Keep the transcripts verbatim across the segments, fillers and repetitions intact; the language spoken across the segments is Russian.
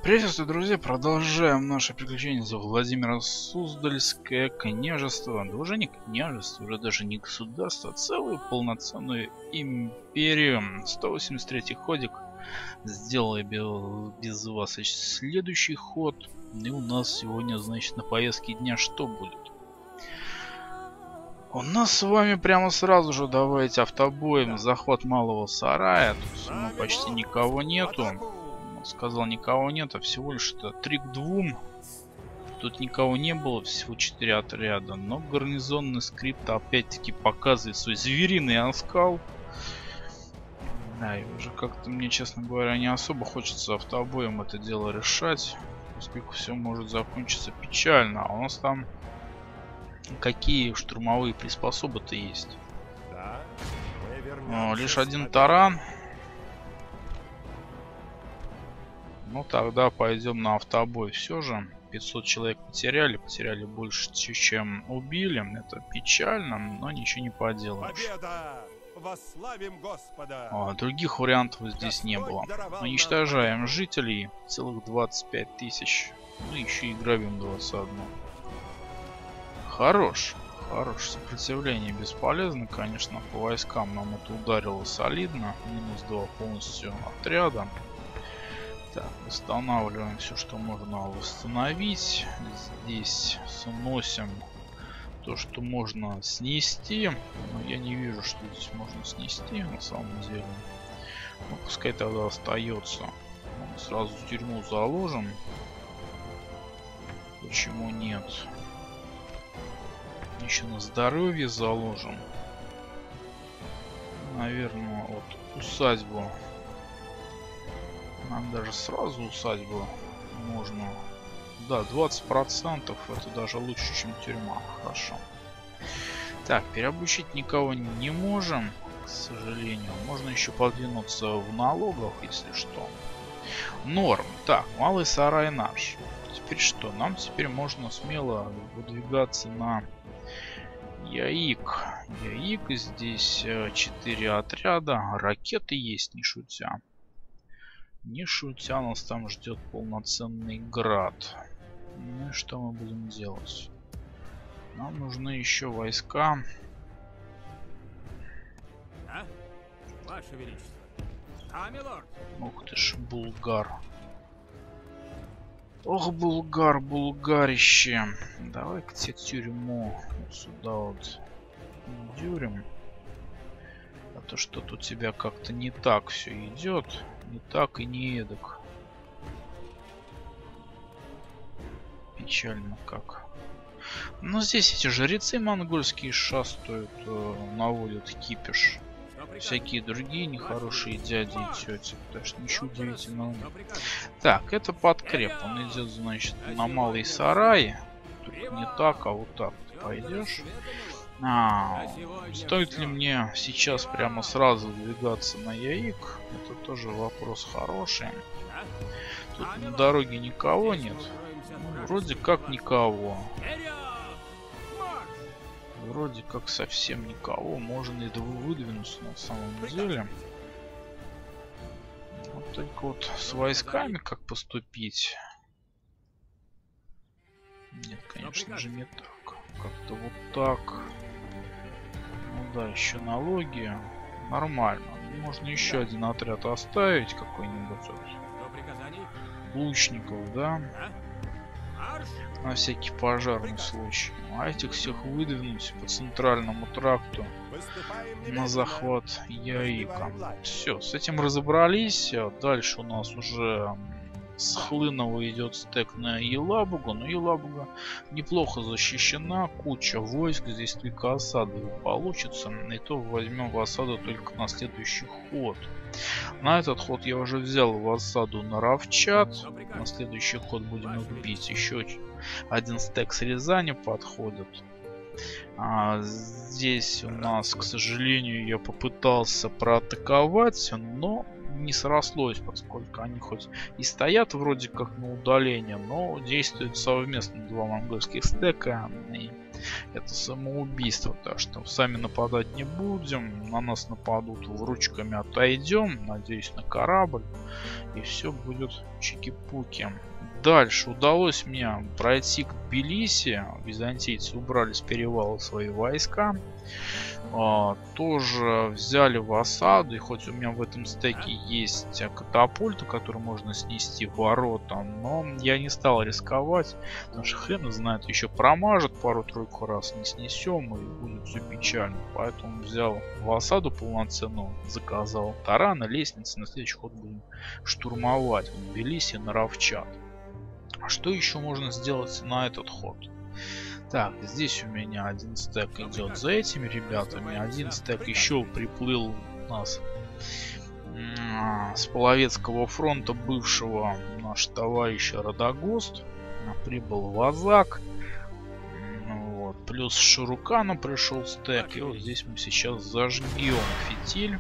Приветствую, друзья! Продолжаем наше приключение за Владимиро Суздальское княжество. Да уже не княжество, уже даже не государство, а целую полноценную империю. сто восемьдесят третий ходик. Сделаю без вас следующий ход. И у нас сегодня, значит, на повестке дня что будет? У нас с вами прямо сразу же давайте автобоем захват малого сарая. Тут ну, почти никого нету. Сказал, никого нет, а всего лишь это три к двум. Тут никого не было, всего четыре отряда. Но гарнизонный скрипт опять-таки показывает свой звериный оскал. Да, и уже как-то мне, честно говоря, не особо хочется автобоем это дело решать. Поскольку все может закончиться печально. А у нас там какие штурмовые приспособы-то есть? Да, О, лишь один таран. Ну тогда пойдем на автобой. Все же пятьсот человек потеряли, потеряли больше, чем убили. Это печально, но ничего не поделаешь. Победа! Восславим Господа! А, других вариантов здесь не было. Уничтожаем жителей, целых двадцать пять тысяч. Ну еще и грабим двадцать один. Хорош, хорош. Сопротивление бесполезно, конечно, по войскам нам это ударило солидно. Минус два полностью отряда. Так, восстанавливаем все, что можно восстановить. Здесь сносим то, что можно снести. Но я не вижу, что здесь можно снести на самом деле. Ну, пускай тогда остается. Мы сразу в тюрьму заложим. Почему нет? Еще на здоровье заложим. Наверное, вот усадьбу. Нам даже сразу усадьбу можно. Да, двадцать процентов это даже лучше, чем тюрьма. Хорошо. Так, переобучить никого не можем, к сожалению. Можно еще подвинуться в налогах, если что. Норм. Так, малый сарай наш. Теперь что? Нам теперь можно смело выдвигаться на Яик. Яик, здесь четыре отряда. Ракеты есть, не шутя. Не шутя, нас там ждет полноценный град. Ну и что мы будем делать? Нам нужны еще войска. Да? Ваше Величество. А, милорд? Ух ты ж, булгар. Ох, булгар, булгарище. Давай-ка тебе тюрьму вот сюда вот дюрим. А то что-то у тебя как-то не так все идет. Не так и не эдак. Печально как. Но здесь эти жрецы монгольские шастают, э, наводят кипиш. Всякие другие нехорошие дяди и тети. Так что ничего удивительного нет. Так, это подкреп. Он идет, значит, на малый сарай. Только не так, а вот так ты пойдешь. А, стоит ли мне сейчас прямо сразу двигаться на Яик? Это тоже вопрос хороший. Тут на дороге никого нет. Ну, вроде как никого. Вроде как совсем никого. Можно и выдвинуться на самом деле. Вот только вот с войсками как поступить? Нет, конечно же не так. Как-то вот так. Ну да, еще налоги. Нормально. Можно еще один отряд оставить какой-нибудь вот. Лучников, да? На всякий пожарный случай. А этих всех выдвинуть по центральному тракту на захват Яика. Все, с этим разобрались. Дальше у нас уже с Хлынова идет стек на Елабугу. Но Елабуга неплохо защищена. Куча войск. Здесь только осады получится. И то возьмем в осаду только на следующий ход. На этот ход я уже взял в осаду на Равчат. На следующий ход будем их бить. Еще один стек с Рязани подходит. А, здесь у нас, к сожалению, я попытался проатаковать, но не срослось, поскольку они хоть и стоят вроде как на удалении, но действуют совместно два монгольских стека. И это самоубийство. Так что сами нападать не будем. На нас нападут, ручками отойдем. Надеюсь, на корабль. И все будет чики-пуки. Дальше удалось мне пройти к Тбилиси. Византийцы убрали с перевала свои войска. А, тоже взяли в осаду. И хоть у меня в этом стеке есть катапульта, которую можно снести в ворота, но я не стал рисковать. Потому что хрен знает, еще промажет пару-тройку раз, не снесем, и будет все печально. Поэтому взял в осаду полноценную, заказал тараны, лестницы. На следующий ход будем штурмовать в Тбилиси на Равчат. А что еще можно сделать на этот ход? Так, здесь у меня один стек идет за этими ребятами. Один стек еще приплыл у нас с Половецкого фронта бывшего наш товарищ Радагост. Прибыл Вазак. Вот. Плюс с Шурукана пришел стек. И вот здесь мы сейчас зажгем фитиль.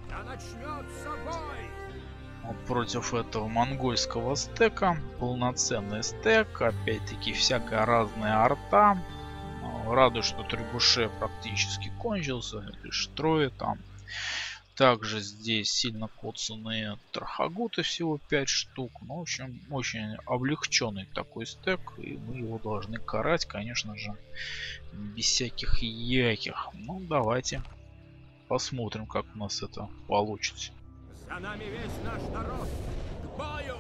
Вот против этого монгольского стека. Полноценный стек. Опять-таки всякая разная арта. Радует, что Требуше практически кончился. Лишь трое там. Также здесь сильно коцанные Тархагуты, всего пять штук. Ну, в общем, очень облегченный такой стек. И мы его должны карать, конечно же, без всяких яких. Ну, давайте посмотрим, как у нас это получится. За нами весь наш народ. К бою!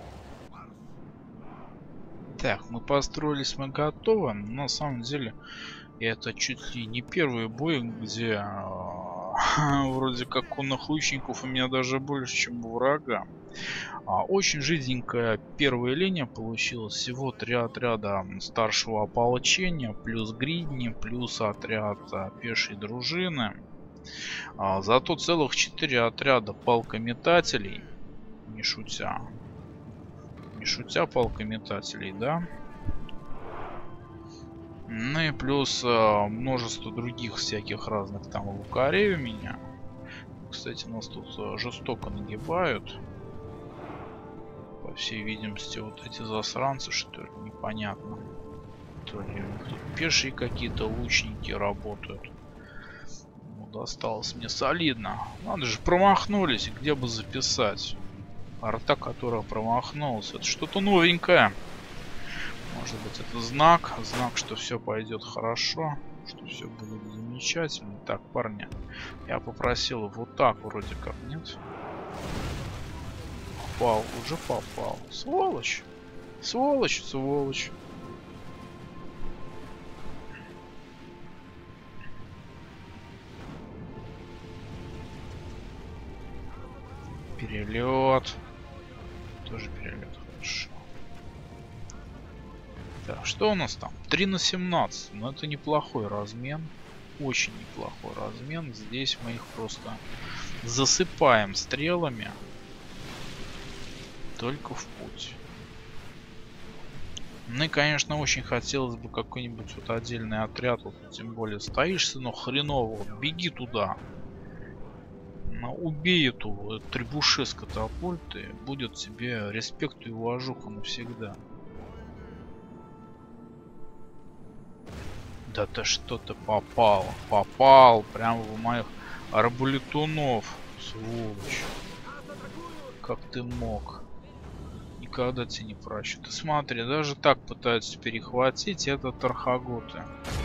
Так, мы построились, мы готовы. На самом деле, это чуть ли не первый бой, где вроде как конных лучников у меня даже больше, чем у врага. А, очень жиденькая первая линия получилась. Всего три отряда старшего ополчения, плюс гридни, плюс отряд а, пешей дружины. А, зато целых четыре отряда палкометателей. Не шутя. Не шутя палкометателей, да? Ну и плюс а, множество других всяких разных там лукарей у меня. Кстати, нас тут а, жестоко нагибают. По всей видимости, вот эти засранцы, что ли, непонятно. То ли тут пешие какие-то лучники работают. Ну, досталось мне солидно. Надо же, промахнулись. Где бы записать? Арта, которая промахнулась. Это что-то новенькое. Может быть, это знак. Знак, что все пойдет хорошо. Что все будет замечательно. Так, парни. Я попросил вот так вроде как, нет? Попал. Уже попал. Сволочь. Сволочь, сволочь. Перелет. Тоже перелет. Хорошо. Так, что у нас там? три на семнадцать. Ну, это неплохой размен. Очень неплохой размен. Здесь мы их просто засыпаем стрелами. Только в путь. Ну и, конечно, очень хотелось бы какой-нибудь вот отдельный отряд. Вот, тем более стоишься, но хреново. Вот, беги туда. Убей эту Требуше с катапульты. Будет тебе респект и уважуха навсегда. Да ты что-то попал. Попал прямо в моих арбалетунов. Сволочь. Как ты мог? Никогда тебе не прощу. Ты смотри, даже так пытаются перехватить это Тархагуты.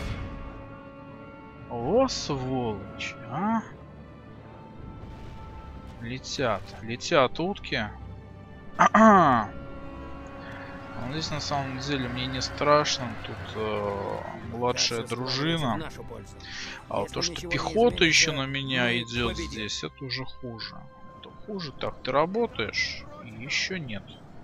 О, сволочь, а? Летят. Летят утки. Здесь на самом деле мне не страшно. Тут э, младшая дружина. А вот то, что пехота еще на меня идет здесь, это уже хуже. Это хуже. Так, ты работаешь? Еще нет.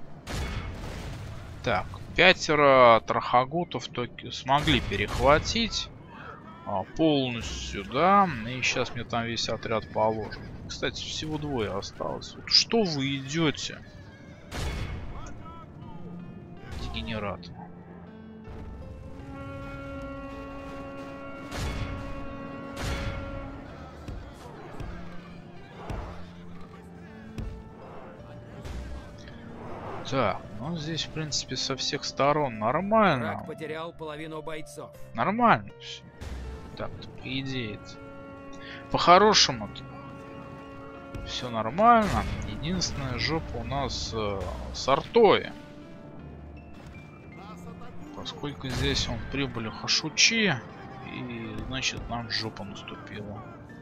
Так, пятеро Тархагутов только смогли перехватить. А, полностью, да. И сейчас мне там весь отряд положен. Кстати, всего двое осталось. Вот что вы идете? Дегенерат. Так, ну здесь в принципе со всех сторон нормально. Враг потерял половину бойцов. Нормально все. Так-то по идее. По-хорошему-то все нормально. Единственная жопа у нас э, с артой. Поскольку здесь он прибыли хашучи, и значит нам жопа наступила.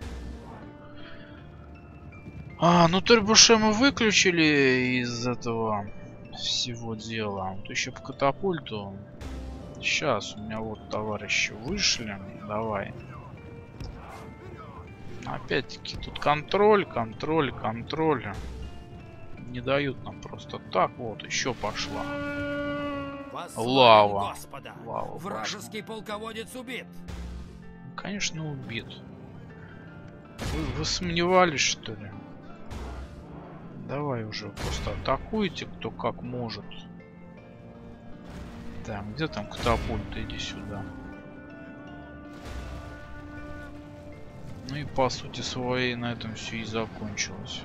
А, ну турбуше мы выключили из этого всего дела. Вот еще по катапульту. Сейчас у меня вот товарищи вышли. Давай. Опять-таки тут контроль, контроль, контроль. Не дают нам просто так. Вот, еще пошла. Лава. Господа. Лава. Вражеский полководец убит. Конечно, убит. Вы, вы сомневались, что ли? Давай уже просто атакуйте, кто как может. Так, где там катапульт? Иди сюда. Ну и по сути своей на этом все и закончилось.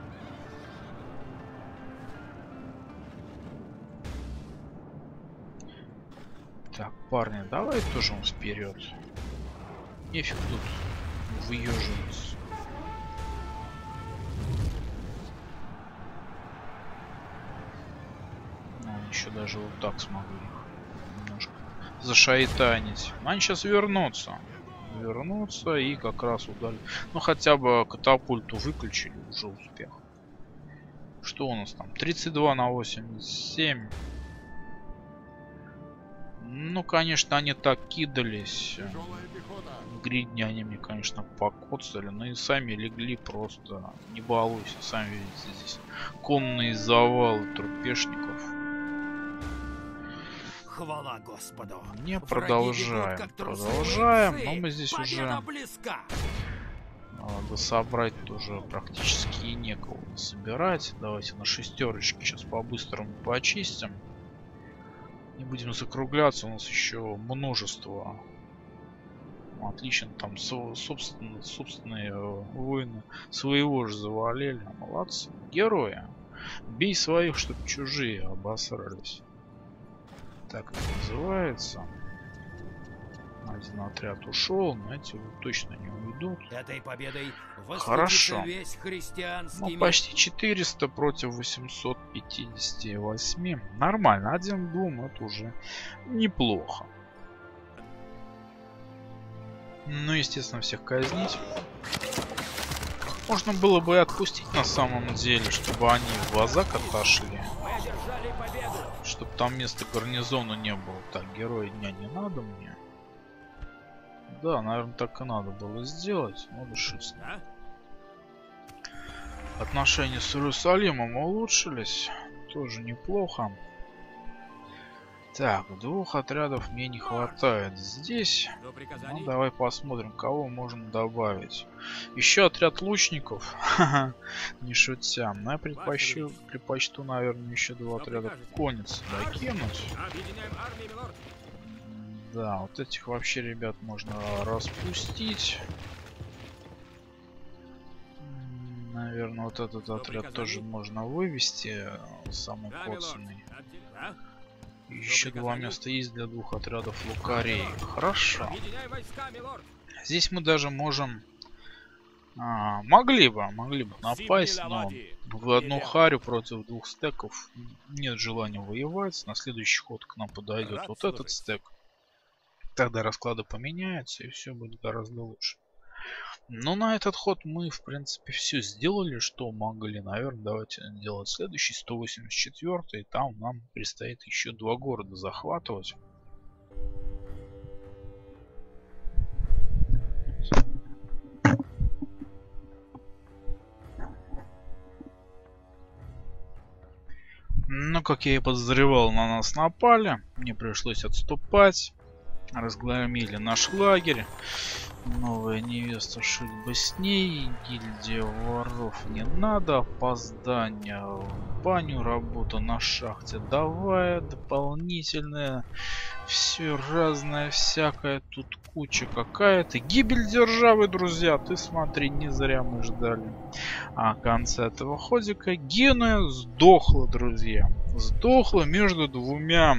Так, парни, давай тоже он вперед. Нефиг тут выеживаться. Ну, еще даже вот так смогли их немножко зашайтанить. Они сейчас вернутся. Вернутся и как раз удали. Ну хотя бы катапульту выключили, уже успех. Что у нас там? тридцать два на восемьдесят семь. Ну, конечно, они так кидались. Гридни они мне, конечно, покоцали. Но и сами легли просто. Не балуйся, сами видите здесь. Конные завалы трупешников. Хвала Господу. Не продолжаем. Бегут, продолжаем. Но мы здесь Победа уже близка. Надо собрать тоже практически некого собирать. Давайте на шестерочке сейчас по-быстрому почистим. Не будем закругляться, у нас еще множество. Отлично, там собственно, собственные воины своего же завалили. Молодцы, герои. Бей своих, чтобы чужие обосрались. Так это называется. Один отряд ушел, но эти вот точно не уйдут. Этой победой хорошо. Весь христианский ну, мир. почти четыреста против восьмисот пятидесяти восьми. Нормально. Один дум это уже неплохо. Ну, естественно, всех казнить. Можно было бы и отпустить на самом деле, чтобы они в Вазак отошли. Чтобы там места гарнизона не было. Так, героя дня не надо мне. Да, наверное, так и надо было сделать. Ну, решительно. Отношения с Иерусалимом улучшились. Тоже неплохо. Так, двух отрядов мне не хватает здесь. Ну, давай посмотрим, кого можем добавить. Еще отряд лучников. Не шутя. Но я предпочту, предпочту, наверное, еще два отряда конницы докинуть. Да, вот этих вообще ребят можно распустить. Наверное, вот этот отряд тоже можно вывести. Самый коцанный. Еще два места есть для двух отрядов лукарей. Хорошо. Здесь мы даже можем... А, могли бы, могли бы напасть, но в одну харю против двух стеков нет желания воевать. На следующий ход к нам подойдет вот этот стек. Тогда расклады поменяются и все будет гораздо лучше. Но на этот ход мы, в принципе, все сделали, что могли. Наверное, давайте делать следующий, сто восемьдесят четвёртый. Там нам предстоит еще два города захватывать. Ну, как я и подозревал, на нас напали. Мне пришлось отступать. Разгромили наш лагерь. Новая невеста, шить бы с ней. Гильдия воров не надо. Опоздание в баню. Работа на шахте. Давай дополнительное. Все разное, всякое. Тут куча какая-то. Гибель державы, друзья. Ты смотри, не зря мы ждали. А конца этого ходика Генуя сдохла, друзья. сдохла между двумя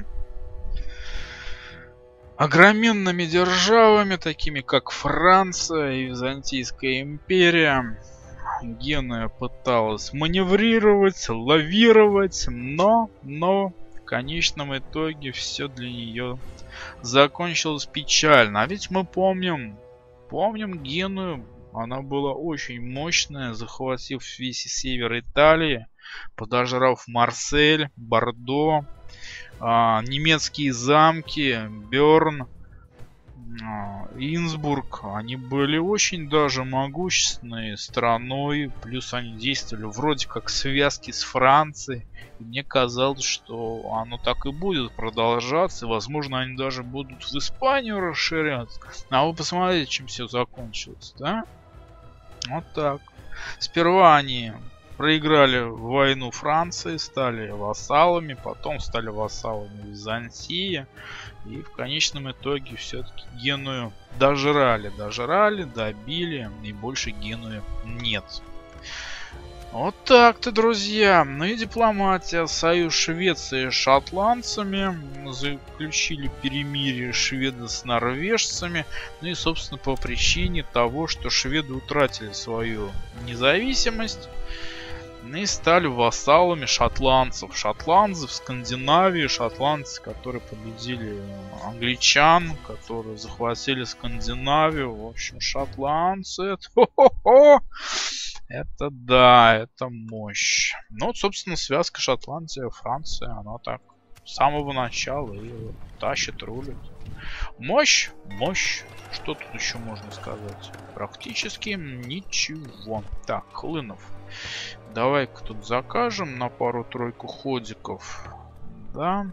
огроменными державами, такими как Франция и Византийская империя. Генуя пыталась маневрировать, лавировать, но, но в конечном итоге все для нее закончилось печально. А ведь мы помним, помним Геную, она была очень мощная, захватив весь север Италии, подожрав Марсель, Бордо, а, немецкие замки, Берн, а, Инсбург. Они были очень даже могущественной страной, плюс они действовали вроде как связки с Францией. И мне казалось, что оно так и будет продолжаться, и, возможно, они даже будут в Испанию расширяться. А вы посмотрите, чем все закончилось, да? Вот так. Сперва они проиграли войну Франции, стали вассалами, потом стали вассалами Византии. И в конечном итоге все-таки Геную дожрали, дожрали, добили, и больше Генуи нет. Вот так-то, друзья. Ну и дипломатия. Союз Швеции с шотландцами. Заключили перемирие шведы с норвежцами. Ну и, собственно, по причине того, что шведы утратили свою независимость и стали вассалами шотландцев. Шотландцы в Скандинавии, шотландцы, которые победили англичан, которые захватили Скандинавию. В общем, шотландцы, это, хо-хо-хо, это да, это мощь. Ну, вот, собственно, связка Шотландия, Франция, она так с самого начала и тащит, рулит. Мощь, мощь. Что тут еще можно сказать? Практически ничего. Так, Хлынов. Давай-ка тут закажем на пару-тройку ходиков. Да.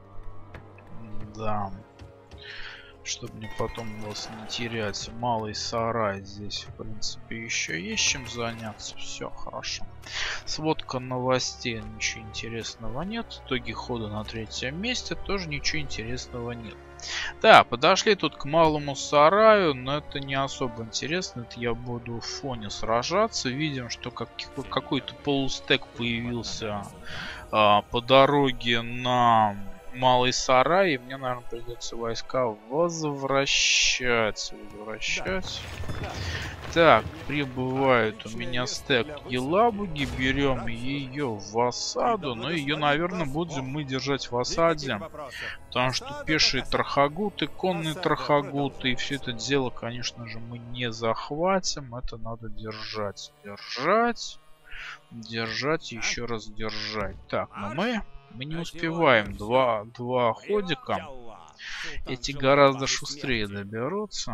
Да. Чтобы мне потом вас не терять. Малый сарай здесь, в принципе, еще есть чем заняться. Все хорошо. Сводка новостей. Ничего интересного нет. Итоги хода на третьем месте. Тоже ничего интересного нет. Да, подошли тут к малому сараю, но это не особо интересно. Это я буду в фоне сражаться. Видим, что как, какой-то полустек появился а, по дороге на малый сарай. И мне, наверное, придется войска возвращать. Возвращать. Так, прибывает у меня стек Елабуги. Берем ее в осаду. Но ее, наверное, будем мы держать в осаде. Потому что пешие трахагуты, конные трахагуты. И все это дело, конечно же, мы не захватим. Это надо держать. Держать. Держать и еще раз держать. Так, но мы, мы не успеваем. Два, два ходика. Эти гораздо шустрее доберутся.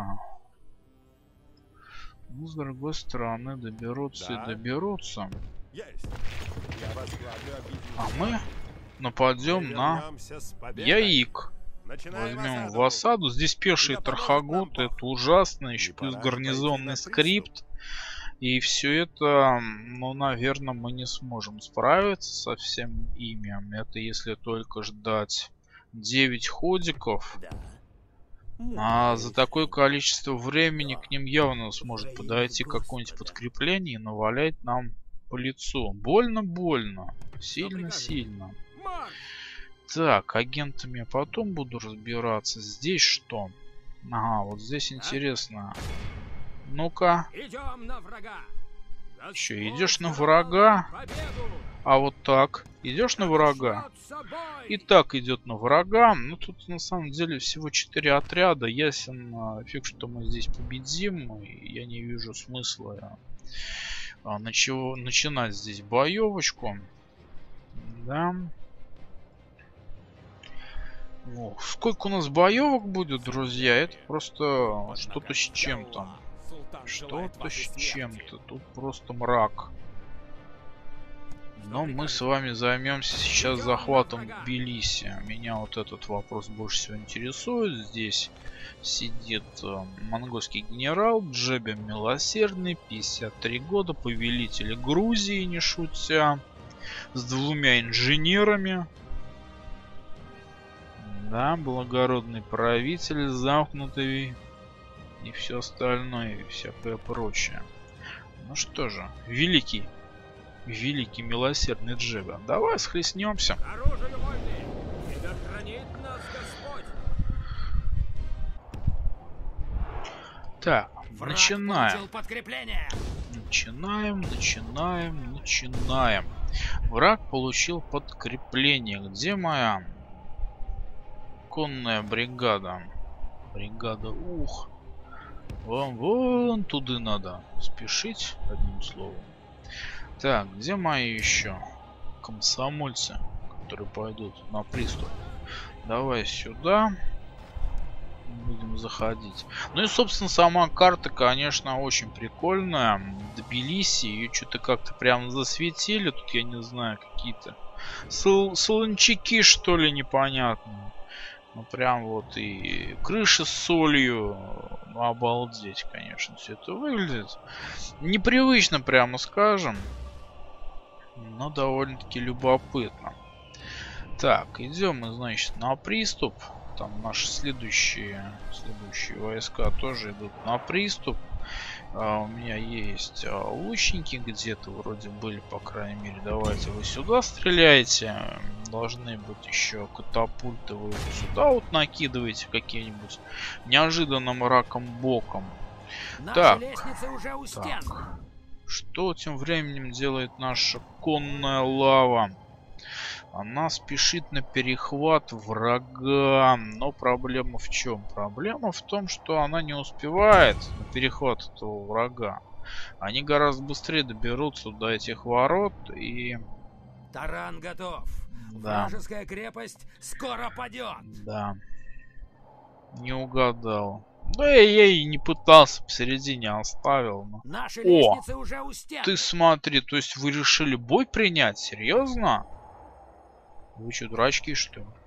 Ну, с другой стороны, доберутся да. и доберутся. А мы нападем на Яик. Возьмем в осаду. Здесь пешие трахагуты. Это ужасно. Еще плюс гарнизонный скрипт. И все это, ну, наверное, мы не сможем справиться со всем ими. Это если только ждать девять ходиков. А за такое количество времени к ним явно сможет подойти какое-нибудь подкрепление и навалять нам по лицу. Больно-больно. Сильно-сильно. Так, агентами я потом буду разбираться. Здесь что? Ага, вот здесь интересно. Ну-ка. Че, идешь на врага? А вот так. Идешь на врага? И так идет на врага. Ну, тут на самом деле всего четыре отряда. Ясен фиг, что мы здесь победим. И я не вижу смысла а, начало, начинать здесь боевочку. Да. О, сколько у нас боевок будет, друзья? Это просто что-то с чем-то. Что-то с чем-то. Тут просто мрак. Но мы с вами займемся сейчас захватом Тбилиси. Меня вот этот вопрос больше всего интересует. Здесь сидит э, монгольский генерал Джеби Милосердный, пятьдесят три года, повелитель Грузии, не шутя, с двумя инженерами. Да, благородный правитель, замкнутый и все остальное, и всякое прочее. Ну что же, великий великий милосердный Джега. Давай схлестнемся. Оружие войны! И да хранит нас Господь! Так, Враг начинаем. получил подкрепление! Начинаем, начинаем, начинаем. Враг получил подкрепление. Где моя конная бригада? Бригада, ух. Вам вон туда надо спешить, одним словом. Так, где мои еще комсомольцы, которые пойдут на приступ? Давай сюда. Будем заходить. Ну и, собственно, сама карта, конечно, очень прикольная. Тбилиси. Ее что-то как-то прям засветили. Тут, я не знаю, какие-то сол солончаки, что ли, непонятные. Ну, прям вот и крыши с солью. Ну, обалдеть, конечно, все это выглядит. Непривычно, прямо скажем. Но довольно-таки любопытно. Так, идем мы, значит, на приступ. Там наши следующие, следующие войска тоже идут на приступ. А, у меня есть а, лучники где-то вроде были, по крайней мере. Давайте вы сюда стреляйте. Должны быть еще катапульты. Вы сюда вот накидываете какие-нибудь неожиданным раком боком. Наша Так, лестница уже у стен. так. Что тем временем делает наша конная лава? Она спешит на перехват врага. Но проблема в чем? Проблема в том, что она не успевает на перехват этого врага. Они гораздо быстрее доберутся до этих ворот и... Таран готов. Да. Вражеская крепость скоро падет. Да. Не угадал. Да я и не пытался, посередине оставил. Но... Наши О! лестницы уже у стен. Ты смотри, то есть вы решили бой принять? Серьезно? Вы что, дурачки, что ли?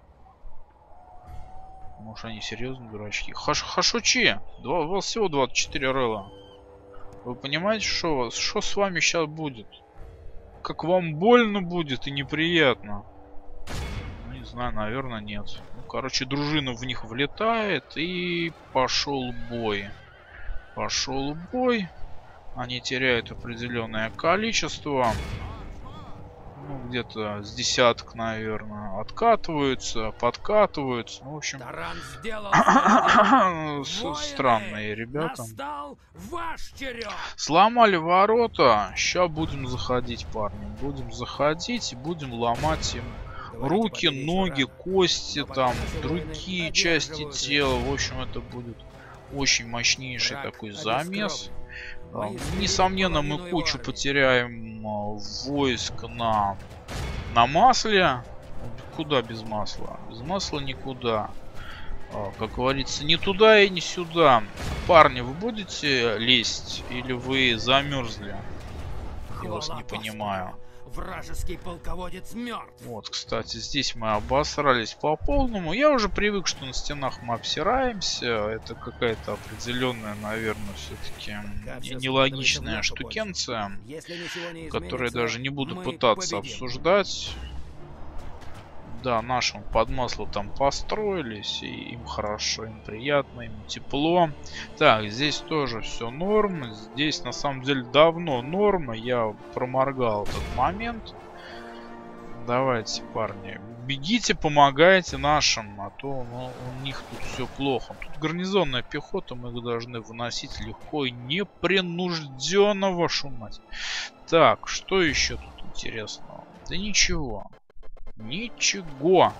Может, они серьезно дурачки? Хаш Хашучи! Два, у вас всего двадцать четыре рыла. Вы понимаете, что, что с вами сейчас будет? Как вам больно будет и неприятно? Ну, не знаю, наверное, нет. Ну, короче, дружина в них влетает и пошел бой. Пошел бой. Они теряют определенное количество. Ну, где-то с десяток, наверное, откатываются, подкатываются. Ну, в общем, Таран сделал. странные ребята. Настал ваш черед. Сломали ворота. Сейчас будем заходить, парни. Будем заходить и будем ломать им руки, ноги, кости, там, другие части тела. В общем, это будет очень мощнейший такой замес. Несомненно, мы кучу потеряем войск на, на масле. Куда без масла? Без масла никуда. Как говорится, ни туда и ни сюда. Парни, вы будете лезть или вы замерзли? Я вас не понимаю. Вражеский полководец мертв. Вот, кстати, здесь мы обосрались по полному. Я уже привык, что на стенах мы обсираемся. Это какая-то определенная, наверное, все-таки нелогичная штукенция, которую я даже не буду пытаться победим. обсуждать. Да, нашим под масло там построились, и им хорошо, им приятно, им тепло. Так, здесь тоже все норм. Здесь на самом деле давно норма. Я проморгал этот момент. Давайте, парни, бегите, помогайте нашим, а то ну, у них тут все плохо. Тут гарнизонная пехота, мы их должны выносить легко и непринужденно, вашу мать. Так, что еще тут интересного? Да ничего. Ничего.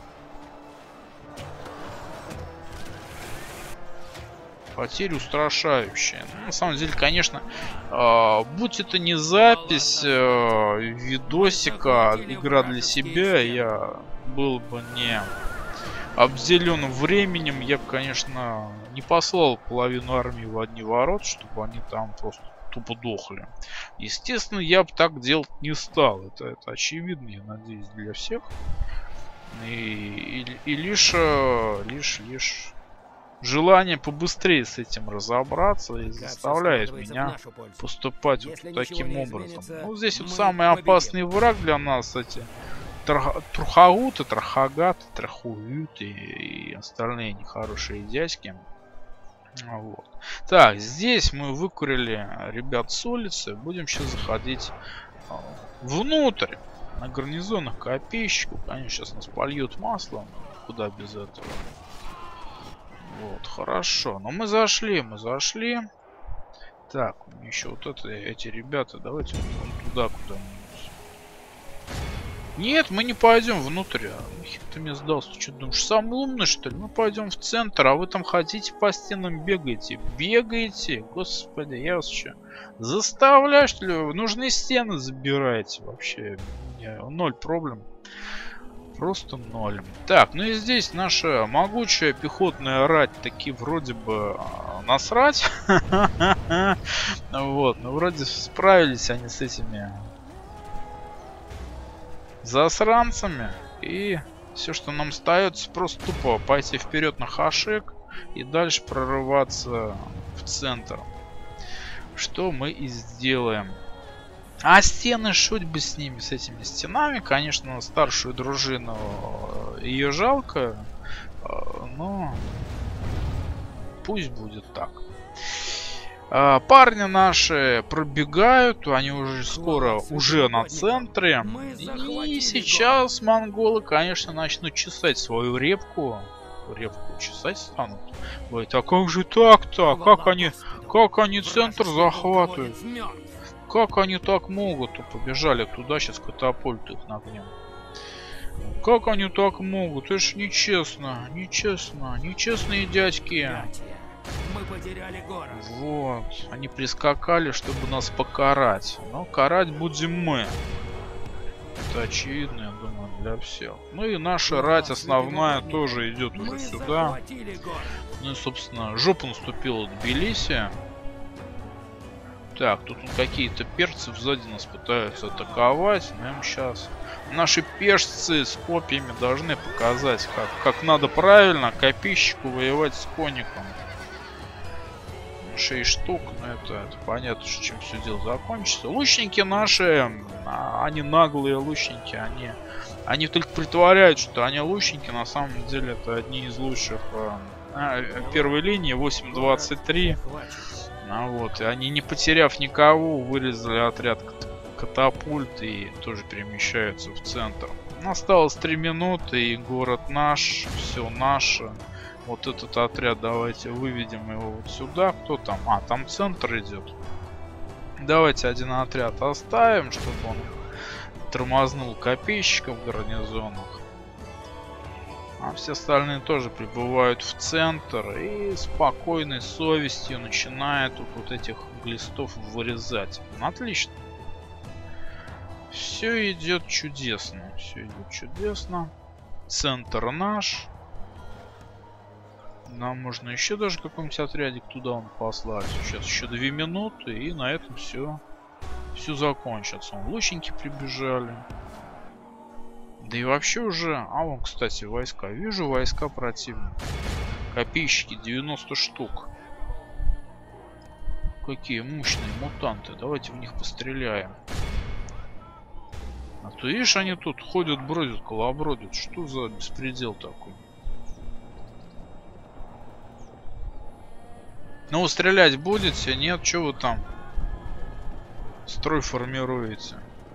Потери устрашающие. Ну, на самом деле, конечно, э, будь это не запись э, видосика, игра для себя, я был бы не обделен временем, я бы, конечно, не послал половину армии в одни ворота, чтобы они там просто тупо дохли. Естественно, я бы так делать не стал. Это, это очевидно, я надеюсь, для всех. И, и, и лишь, лишь, лишь желание побыстрее с этим разобраться и заставляет меня поступать вот таким образом. Ну, здесь вот самый опасный враг для нас эти Трухауты, Трахагаты, Трахуюты и остальные нехорошие дядьки. Вот. Так, здесь мы выкурили ребят с улицы. Будем сейчас заходить внутрь. На гарнизонах копейщиков. Они сейчас нас польют маслом. Куда без этого. Вот, хорошо. Но мы зашли, мы зашли. Так, еще вот это, эти ребята. Давайте вон туда куда-нибудь. Нет, мы не пойдем внутрь. А нахер ты мне сдался? Ты что думаешь, самый умный, что ли? Мы пойдем в центр, а вы там хотите по стенам бегаете. Бегаете? Господи, я вас что, заставляю, что ли? Нужные стены забираете вообще. Ноль проблем. Просто ноль. Так, ну и здесь наша могучая пехотная рать таки вроде бы а, насрать. Вот, ну вроде справились они с этими засранцами. И все, что нам остается, просто тупо пойти вперед на хашек и дальше прорываться в центр. Что мы и сделаем. А стены, шуть бы с ними, с этими стенами. Конечно, старшую дружину ее жалко. Но пусть будет так. Парни наши пробегают. Они уже скоро уже на центре. И сейчас монголы, конечно, начнут чесать свою репку. Репку чесать станут. Говорит, а как же так-то? Как они, как они центр захватывают? Как они так могут? Побежали туда, сейчас катапульты их нагнем. Как они так могут? Это ж нечестно, нечестно, нечестные дядьки. Мы потеряли город. Вот, они прискакали, чтобы нас покарать. Но карать будем мы. Это очевидно, я думаю, для всех. Ну и наша рать основная тоже идет уже сюда. Ну и, собственно, жопу наступила Тбилиси. Так, тут какие-то перцы сзади нас пытаются атаковать. Но им сейчас наши пешцы с копьями должны показать, как, как надо правильно копейщику воевать с конником. шесть штук, но это, это понятно, чем все дело закончится. Лучники наши, они наглые лучники, они, они только притворяют, что они лучники, на самом деле это одни из лучших а, первой линии, восемь двадцать три. А вот, и они, не потеряв никого, вырезали отряд катапульт и тоже перемещаются в центр. Осталось три минуты, и город наш, все наше. Вот этот отряд, давайте выведем его вот сюда. Кто там? А, там центр идет. Давайте один отряд оставим, чтобы он тормознул копейщиков в гарнизонах. А все остальные тоже прибывают в центр и спокойной совестью начинают тут вот этих глистов вырезать. Отлично. Все идет чудесно. Все идет чудесно. Центр наш. Нам можно еще даже какой-нибудь отрядик туда он послать. Сейчас еще две минуты, и на этом все, все закончится. Лучники прибежали. Да и вообще уже... А вон, кстати, войска. Вижу войска противника. Копейщики девяносто штук. Какие мощные мутанты. Давайте в них постреляем. А то видишь, они тут ходят, бродят, колобродят. Что за беспредел такой? Ну, стрелять будете? Нет, что вы там строй формируете?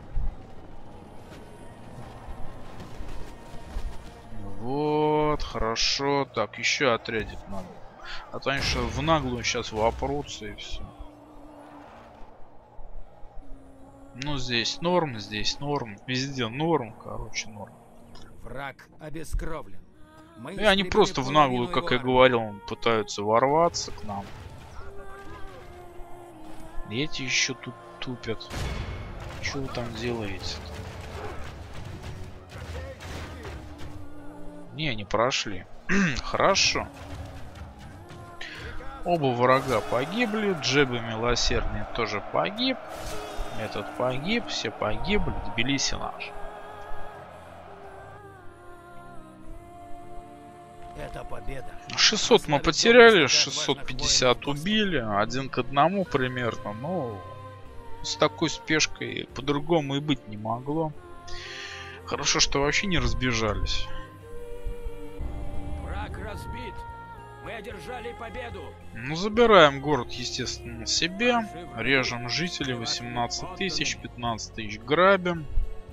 Вот, хорошо. Так, еще отрядик надо. А то они что в наглую сейчас вопрутся и все. Ну, здесь норм, здесь норм. Везде норм, короче, норм. Враг обескровлен. Мы и они просто в наглую, как я говорил, пытаются ворваться к нам. Эти еще тут тупят. Что вы там делаете-то? Не, не прошли. Хорошо. Оба врага погибли. Джеба милосердный тоже погиб. Этот погиб. Все погибли. Тбилиси наш. Это победа. шестьсот мы потеряли, шестьсот пятьдесят убили, один к одному примерно, но с такой спешкой по-другому и быть не могло. Хорошо, что вообще не разбежались. Враг разбит. Мы одержали победу. Ну, забираем город, естественно, себе. Режем жителей восемнадцать тысяч, пятнадцать тысяч грабим.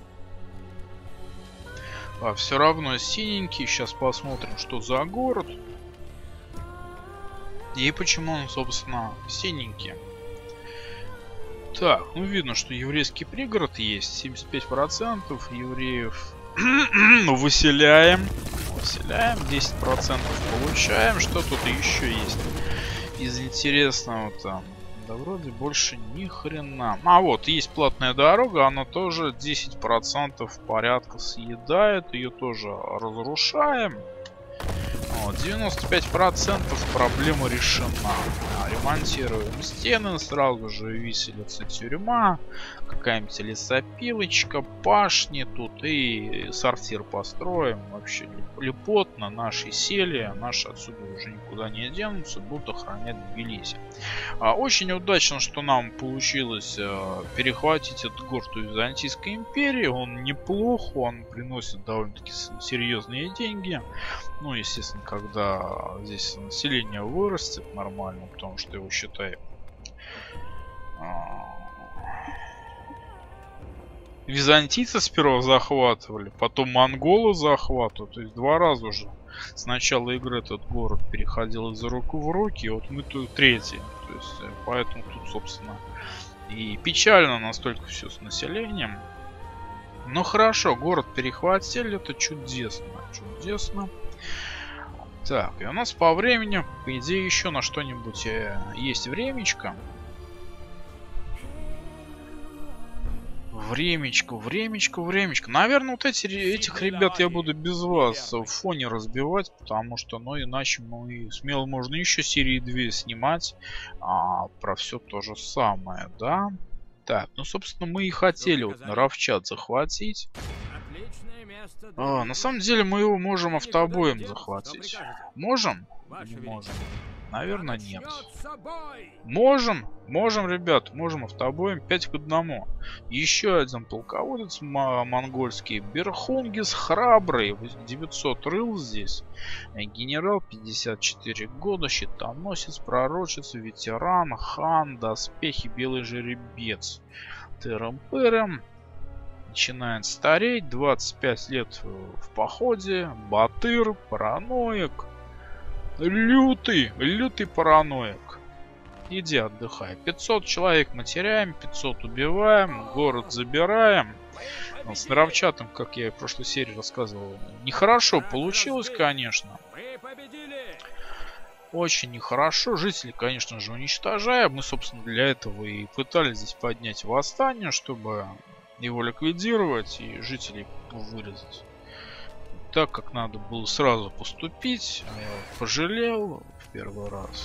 А, все равно синенький. Сейчас посмотрим, что за город. И почему он, собственно, синенький. Так, ну видно, что еврейский пригород есть. семьдесят пять процентов евреев. Выселяем. Выселяем. десять процентов получаем. Что тут еще есть из интересного-то? Да вроде больше ни хрена. А вот, есть платная дорога. Она тоже десять процентов порядка съедает. Ее тоже разрушаем. Вот, девяносто пять процентов проблема решена. Ремонтируем стены, сразу же виселица, тюрьма, какая-нибудь лесопилочка, пашни тут и сортир построим. Вообще лепотно, наши сели, наши отсюда уже никуда не денутся, будут охранять Тбилиси. А, очень удачно, что нам получилось а, перехватить этот город у Византийской империи. Он неплох, он приносит довольно-таки серьезные деньги. Ну, естественно, когда здесь население вырастет нормально, потому что его, считай, византийцы сперва захватывали, потом монголы захватывают. То есть два раза уже с начала игры этот город переходил из рук в руки, и вот мы тут третий. То есть поэтому тут, собственно, и печально настолько все с населением. Но хорошо, город перехватили, это чудесно, чудесно. Так, и у нас по времени, по идее, еще на что-нибудь э, есть времечко. Времечко, времечко, времечко. Наверное, вот эти, этих ребят я буду без вас в фоне разбивать, потому что, ну, иначе мы смело можно еще серии две снимать а, про все то же самое, да? Так, ну, собственно, мы и хотели вот Наровчат захватить. А, на самом деле мы его можем автобоем захватить. Можем? Не можем. Наверное, нет. Можем? Можем, ребят. Можем автобоем пять к одному. Еще один полководец монгольский. Берхунгис храбрый. девятьсот рыл здесь. Генерал, пятьдесят четыре года. Щитоносец, пророчец, ветеран, хан, доспехи, белый жеребец. Тырым-пырым. Начинает стареть. двадцать пять лет в походе. Батыр, параноик. Лютый, лютый параноик. Иди отдыхай. пятьсот человек мы теряем, пятьсот убиваем, город забираем. Вот с Наровчатом, как я и в прошлой серии рассказывал, нехорошо получилось, конечно. Очень нехорошо. Жители, конечно же, уничтожаем. Мы, собственно, для этого и пытались здесь поднять восстание, чтобы его ликвидировать и жителей вырезать. Так как надо было сразу поступить, я пожалел в первый раз.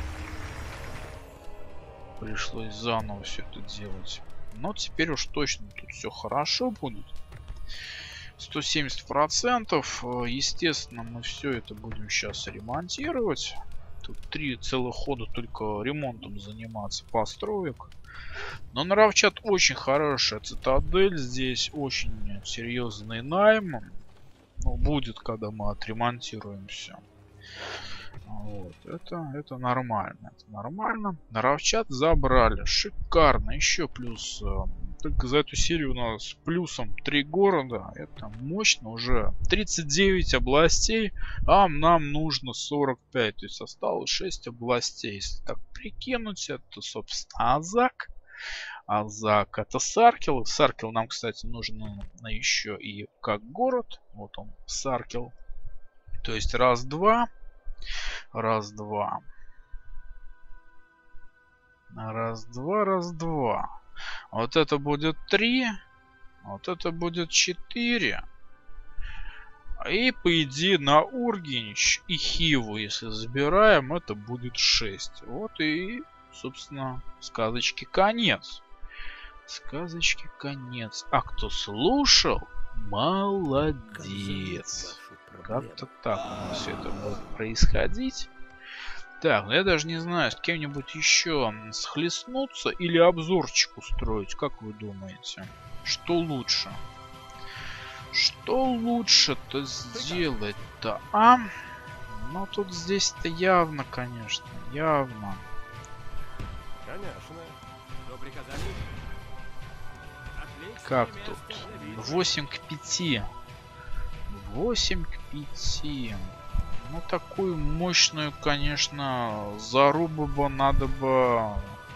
Пришлось заново все это делать. Но теперь уж точно тут все хорошо будет. сто семьдесят процентов. Естественно, мы все это будем сейчас ремонтировать. Тут три целых хода только ремонтом заниматься построек. Но Наровчат очень хорошая цитадель. Здесь очень серьезный найм. Ну, будет, когда мы отремонтируем все. Вот. Это, это нормально. Это нормально. Наровчат забрали. Шикарно. Еще плюс. Только за эту серию у нас плюсом три города. Это мощно. Уже тридцать девять областей. А нам нужно сорок пять. То есть осталось шесть областей. Если так прикинуть, это, собственно, Азак. Азак это Саркел. Саркел нам, кстати, нужен еще и как город. Вот он, Саркел. То есть раз-два. Раз-два. Раз-два, раз-два. Вот это будет три. Вот это будет четыре. И по идее на Ургенч и Хиву, если забираем, это будет шесть. Вот и, собственно, сказочки конец. Сказочки конец. А кто слушал, молодец. Как-то так у нас все это будет происходить. Так, ну я даже не знаю, с кем-нибудь еще схлестнуться или обзорчик устроить. Как вы думаете? Что лучше? Что лучше-то сделать-то, а? Ну тут здесь-то явно, конечно, явно. Конечно. Что приказали? Отличное Как место тут? для битвы. восемь к пяти. восемь к пяти. Ну такую мощную, конечно, зарубу бы надо бы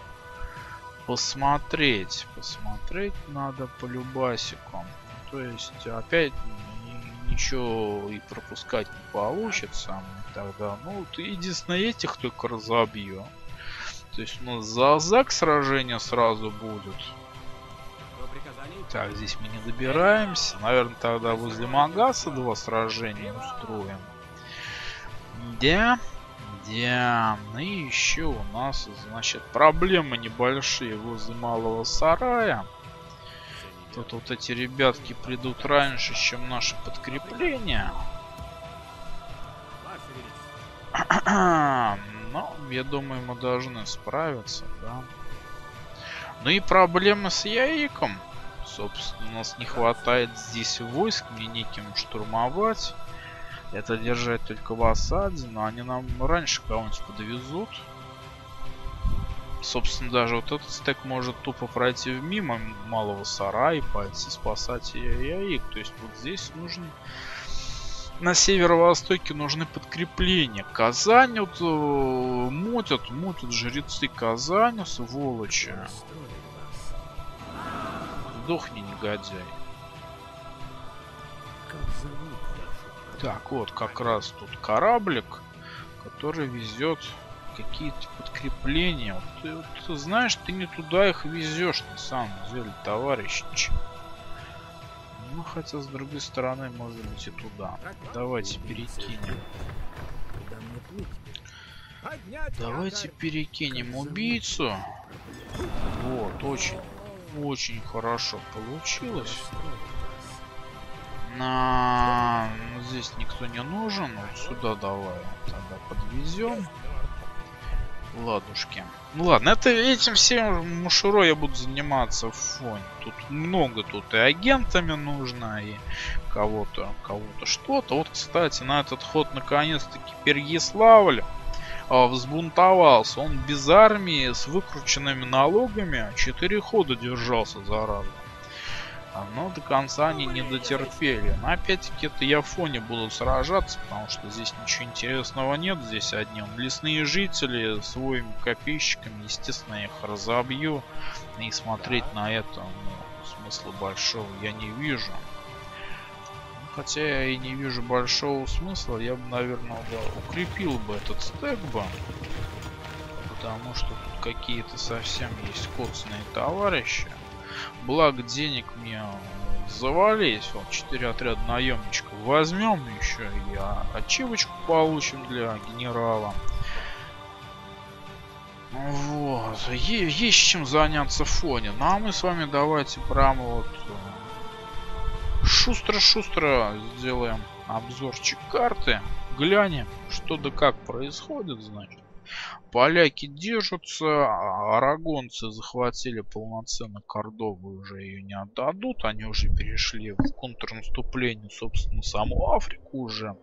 посмотреть. Посмотреть надо по любасику. То есть опять ни- ничего и пропускать не получится. Тогда, ну, ты единственное этих только разобью. То есть у нас за Азак сражение сразу будет. Что приказали? Так, здесь мы не добираемся. Наверное, тогда возле Магаса два сражения устроим. Да, да. Ну и еще у нас, значит, проблемы небольшие возле Малого Сарая. Тут вот эти ребятки придут раньше, чем наше подкрепление. Ваше Величество. Но, я думаю, мы должны справиться, да. Ну и проблемы с Яиком. Собственно, у нас не хватает здесь войск, мне неким штурмовать. Это держать только в осаде, но они нам раньше кого-нибудь подвезут. Собственно, даже вот этот стек может тупо пройти мимо Малого Сарая и пойти спасать Яик. То есть вот здесь нужен... На северо-востоке нужны подкрепления. Казань вот э, мутят, мутят жрецы Казани, сволочи. Сдохни, негодяй. Так, вот как раз тут кораблик, который везет какие-то подкрепления. Вот ты, вот, ты знаешь, ты не туда их везешь, на самом деле, товарищи. Ну, хотя, с другой стороны, может быть и туда. Давайте перекинем. Поднять Давайте якорь. перекинем убийцу. Вот, очень, очень хорошо получилось. На... Здесь никто не нужен. Вот сюда давай тогда подвезем. Ладушки. Ну ладно, это этим всем мушурой я буду заниматься в фоне. Тут много, тут и агентами нужно, и кого-то, кого-то что-то. Вот, кстати, на этот ход наконец-таки Переяславль а, взбунтовался. Он без армии, с выкрученными налогами, четыре хода держался, зараза. Но до конца они не дотерпели. Но опять-таки это я в фоне буду сражаться, потому что здесь ничего интересного нет. Здесь одни лесные жители с своими копейщиками. Естественно, я их разобью. И смотреть на это ну, смысла большого я не вижу. Хотя я и не вижу большого смысла. Я бы, наверное, укрепил бы этот стек бы. Потому что тут какие-то совсем есть коцные товарищи. Благо денег мне завались. Вот четыре отряда наемничков возьмем еще и ачивочку получим для генерала. Вот. Е есть чем заняться в фоне. Ну а мы с вами давайте прямо вот шустро-шустро сделаем обзорчик карты. Глянем, что да как происходит, значит. Поляки держатся, арагонцы захватили полноценно Кордову, уже ее не отдадут. Они уже перешли в контрнаступление, собственно, саму Африку уже.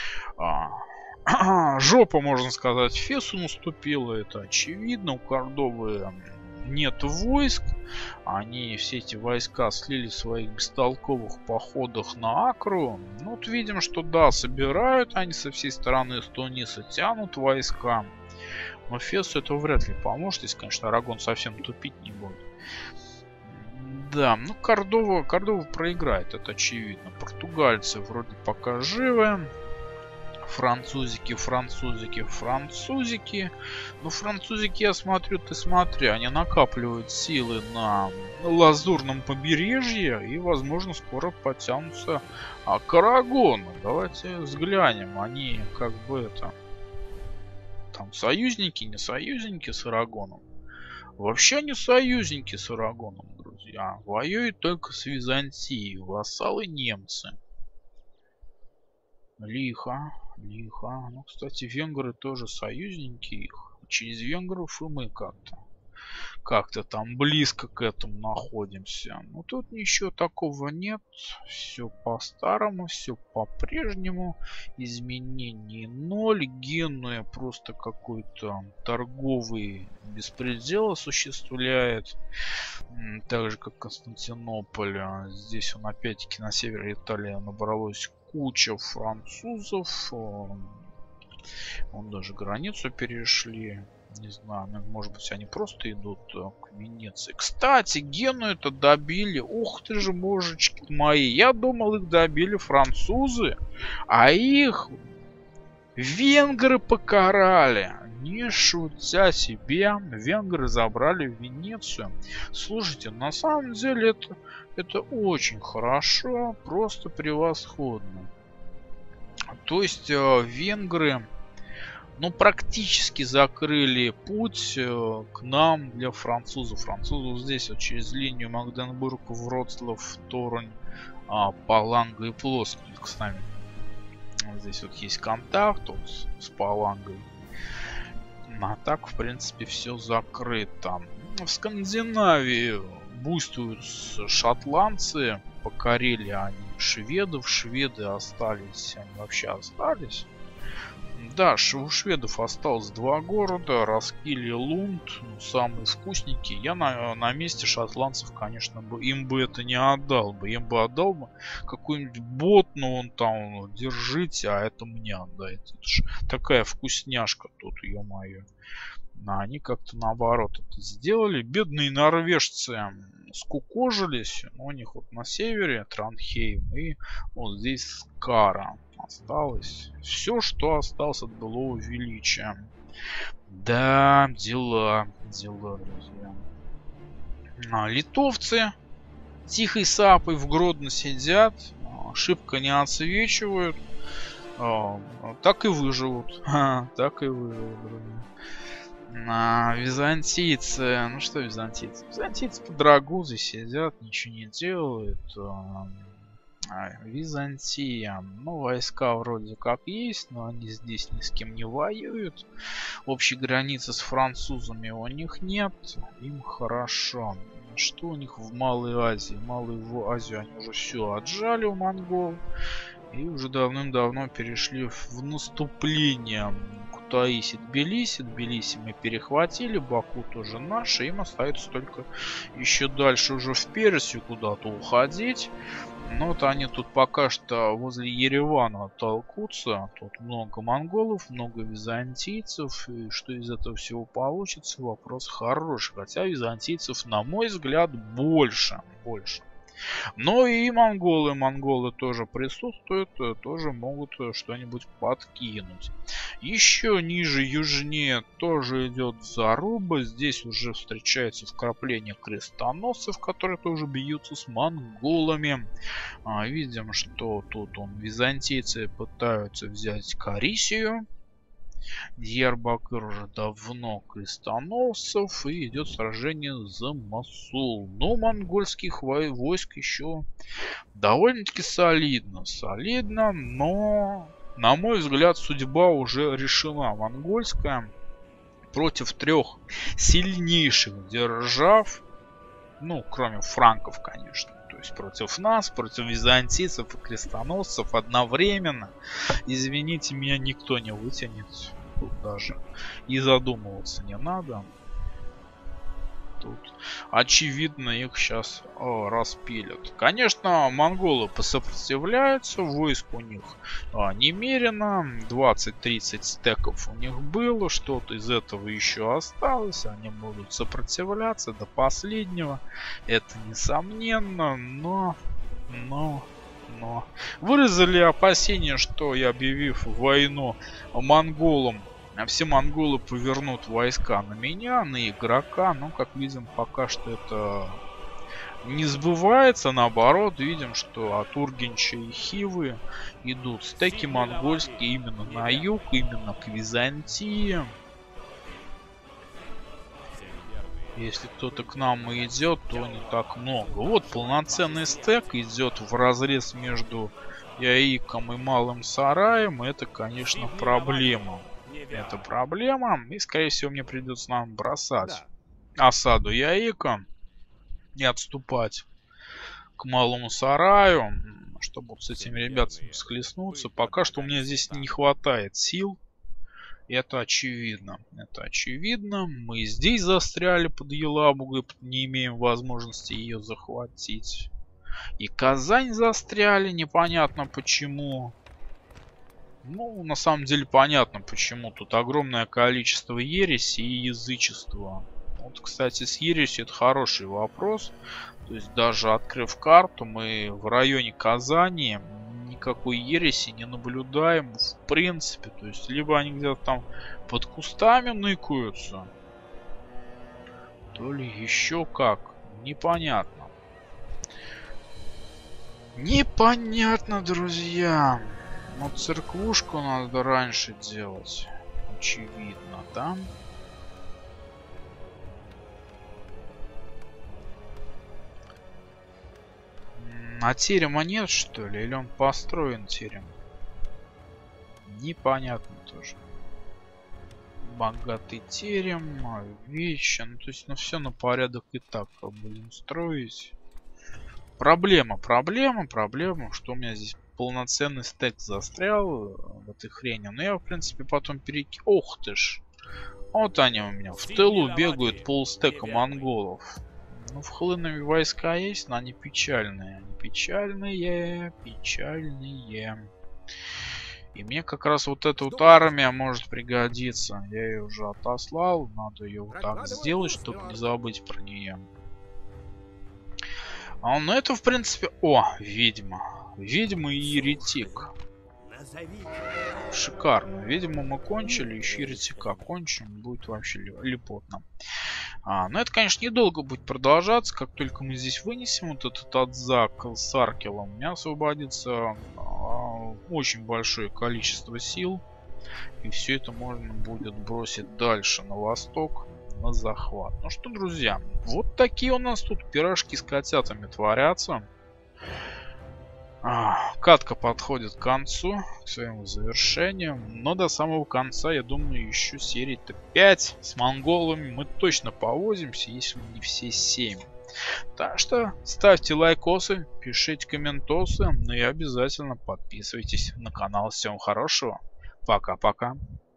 А, жопа, можно сказать, Фесу наступила, это очевидно. У Кордовы нет войск. Они все эти войска слили в своих бестолковых походах на Акру. Ну, вот видим, что да, собирают они со всей стороны, с Туниса тянут войска. Но Фесу это вряд ли поможет, если, конечно, Арагон совсем тупить не будет. Да, ну Кордова, Кордова проиграет, это очевидно. Португальцы вроде пока живы. Французики, французики, французики. Ну, французики, я смотрю, ты смотри, они накапливают силы на Лазурном побережье и, возможно, скоро подтянутся а, к Арагону. Давайте взглянем, они как бы это... Там союзники, не союзники с Арагоном. Вообще не союзники с Арагоном, друзья. Воюют только с Византией. Вассалы немцы. Лихо, лихо. Ну, кстати, венгры тоже союзники их. Через венгров и мы как-то. как-то там близко к этому находимся. Но тут ничего такого нет. Все по-старому, все по-прежнему. Изменений ноль. Генуя просто какой-то торговый беспредел осуществляет. Так же, как Константинополь. Здесь он опять-таки на севере Италии набралось куча французов. Он даже границу перешли. Не знаю, может быть, они просто идут к Венеции. Кстати, Гену это добили. Ух ты же, божечки мои. Я думал, их добили французы, а их венгры покарали. Не шутя себе, венгры забрали Венецию. Слушайте, на самом деле это, это очень хорошо, просто превосходно. То есть э, венгры... Ну, практически закрыли путь э, к нам для французов. Французы вот здесь вот через линию Магденбург, Вроцлав, Торунь, а, Паланга и Плоск с нами. Вот здесь вот есть контакт вот, с Палангой. А так, в принципе, все закрыто. В Скандинавии буйствуют шотландцы. Покорили они шведов. Шведы остались. Они вообще остались. Да, у шведов осталось два города, Роскиль и Лунд, ну, самые вкусненькие. Я на, на месте шотландцев, конечно, бы, им бы это не отдал бы. Им бы отдал бы какой-нибудь бот, но он там, держите, а это мне отдайте. Это ж такая вкусняшка тут, ё-моё. А они как-то наоборот это сделали. Бедные норвежцы скукожились. У них вот на севере Транхейм и вот здесь Скара осталось. Все, что осталось от былого величия. Да, дела, дела, друзья. А, литовцы тихой сапой в Гродно сидят, шибко не отсвечивают. А, так и выживут. А, так и выживут, друзья. А, византийцы, ну что византийцы? Византийцы под Рагузой сидят, ничего не делают. А, Византия, ну войска вроде как есть, но они здесь ни с кем не воюют. Общей границы с французами у них нет, им хорошо. Что у них в Малой Азии? Малую Азию они уже все отжали у монгол и уже давным-давно перешли в наступление. Кутаиси, Тбилиси. Тбилиси мы перехватили, Баку тоже наши. Им остается только еще дальше уже в Персию куда-то уходить. Но вот они тут пока что возле Еревана толкутся. Тут много монголов, много византийцев. И что из этого всего получится, вопрос хороший. Хотя византийцев, на мой взгляд, больше. Больше. Но и монголы, монголы тоже присутствуют, тоже могут что-нибудь подкинуть. Еще ниже, южнее, тоже идет заруба. Здесь уже встречается вкрапление крестоносцев, которые тоже бьются с монголами. А, видим, что тут он, византийцы пытаются взять Карисию. Дьярбакыр уже давно крестоносцев, и идет сражение за Масул. Но монгольских войск еще довольно-таки солидно. Солидно, но, на мой взгляд, судьба уже решена. Монгольская против трех сильнейших держав, ну, кроме франков, конечно. То есть против нас, против византийцев и крестоносцев одновременно. Извините, меня никто не вытянет. Тут даже и задумываться не надо. Тут очевидно их сейчас о, распилят. Конечно, монголы посопротивляются. Войск у них а, немерено. двадцать-тридцать стеков у них было. Что-то из этого еще осталось. Они будут сопротивляться до последнего. Это несомненно. Но... но... Но выразили опасения, что и объявив войну монголам, все монголы повернут войска на меня, на игрока. Но, как видим, пока что это не сбывается. Наоборот, видим, что от Ургенча и Хивы идут стеки монгольские именно на юг, именно к Византии. Если кто-то к нам и идет, то не так много. Вот полноценный стек идет в разрез между Яиком и Малым Сараем. Это, конечно, проблема. Это проблема. И, скорее всего, мне придется нам бросать осаду Яика и отступать к малому сараю, чтобы вот с этими ребятами схлестнуться. Пока что у меня здесь не хватает сил. Это очевидно. Это очевидно. Мы здесь застряли под Елабугой, не имеем возможности ее захватить. И Казань застряли, непонятно почему. Ну, на самом деле понятно почему. Тут огромное количество ереси и язычества. Вот, кстати, с ересью это хороший вопрос. То есть даже открыв карту, мы в районе Казани никакой ереси не наблюдаем в принципе. То есть либо они где-то там под кустами ныкаются, то ли еще как. Непонятно. Непонятно, друзья. Но церквушку надо раньше делать. Очевидно, да? А терема нет, что ли? Или он построен терем? Непонятно тоже. Богатый терем, вещи. Ну, то есть, ну, все на порядок и так будем строить. Проблема, проблема, проблема, что у меня здесь полноценный стек застрял в этой хрени. Но я, в принципе, потом переки... Ох ты ж! Вот они у меня в тылу бегают полстека монголов. Ну, в хлынове войска есть, но они печальные. Они печальные, печальные. И мне как раз вот эта вот армия может пригодиться. Я ее уже отослал. Надо ее вот так сделать, чтобы не забыть про нее. А ну это, в принципе... О, ведьма. Ведьма и еретик. Шикарно. Видимо, мы кончили. Еще еретика кончим. Будет вообще лепотно. А, но это, конечно, недолго будет продолжаться. Как только мы здесь вынесем вот этот адзак с Аркелом, у меня освободится а, очень большое количество сил. И все это можно будет бросить дальше на восток, на захват. Ну что, друзья, вот такие у нас тут пирожки с котятами творятся. А, катка подходит к концу, к своему завершению. Но до самого конца, я думаю, еще серий-то пять с монголами мы точно повозимся, если не все семь. Так что ставьте лайкосы, пишите комментосы, ну и обязательно подписывайтесь на канал. Всем хорошего. Пока-пока.